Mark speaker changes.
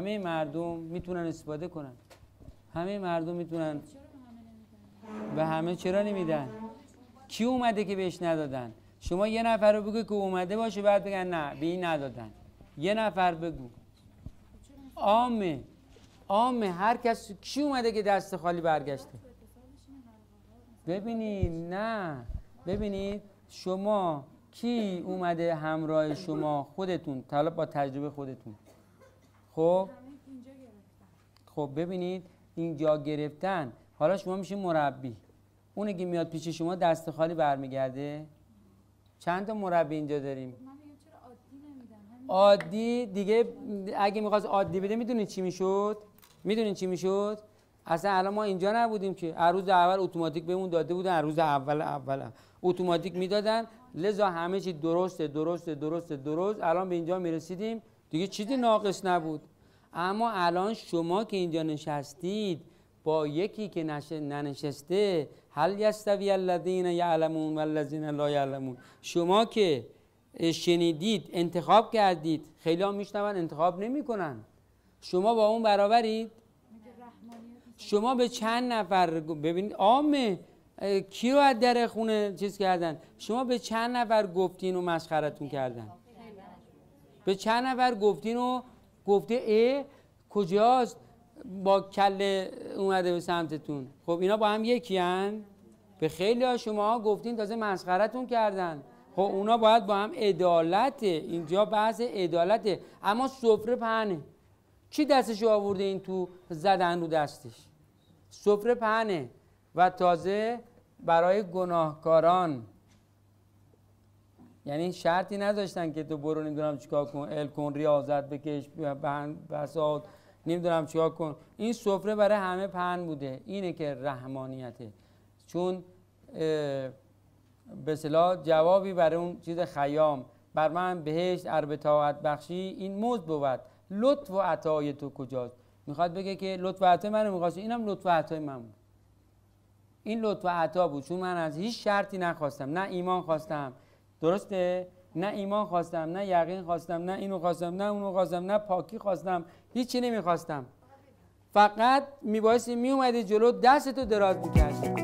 Speaker 1: همه مردم میتونن استفاده کنن. همه مردم میتونن. به همه چرا نمیدن؟ کی اومده که بهش ندادن؟ شما یه نفر رو بگو که اومده باشه بعد بگن نه به این ندادن. یه نفر بگو. عامه هر کس. کی اومده که دست خالی برگشته؟ ببینید شما کی اومده همراه شما؟ خودتون، حالا با تجربه خودتون. خب ببینید اینجا گرفتن. حالا شما میشه مربی. اونی که میاد پیش شما دست خالی برمیگرده. چند تا مربی اینجا داریم؟ عادی دیگه. اگه میخواست عادی بده میدونید چی میشد؟ اصلا الان ما اینجا نبودیم که هر روز اول اتوماتیک بهمون داده بودن. هر روز اول اتوماتیک میدادن، لذا همه چی درست. الان به اینجا میرسیدیم دیگه چیزی ناقص نبود. اما الان شما که اینجا نشستید با یکی که ننشسته، هل یستوی الذین یعلمون والذین لا یعلمون. شما که شنیدید انتخاب کردید، خیلی ها میشنون انتخاب نمیکنن. شما با اون برابرید؟ شما به چند نفر ببینید عامه کی رو از در خونه چیز کردن؟ شما به چند نفر گفتین و مسخرتون کردن؟ به چند نفر گفتین و گفته کجاست با کله اومده به سمتتون؟ خب اینا با هم یکی هن؟ به خیلی ها شما گفتین تازه مسخرتون کردن. خب اونا باید با هم عدالته. اینجا بحث عدالته. اما سفره پهنه. کی دستشو آورده این تو زدن رو دستش؟ سفره پهنه و تازه برای گناهکاران. یعنی شرطی نذاشتن که تو برو نمیدونم چیکار کن، ال کن، ریاضت بکش، بساط، نمیدونم چیکار کن. این سفره برای همه پهن بوده. اینه که رحمانیته. چون به اصطلاح جوابی برای اون چیز خیام، بر من بهشت ارب طاعت بخشی این مزد بود، لطف و عطای تو کجاست؟ میخواد بگه که لطف و عطای منو میخواست، اینم لطف و عطای من بود. این لطف و عطا بود، چون من از هیچ شرطی نخواستم. نه ایمان خواستم، درسته؟ نه ایمان خواستم، نه یقین خواستم، نه اینو خواستم، نه اونو خواستم، نه پاکی خواستم، هیچی نمیخواستم. فقط میبایستی میومدی جلو دستتو دراز میکردی.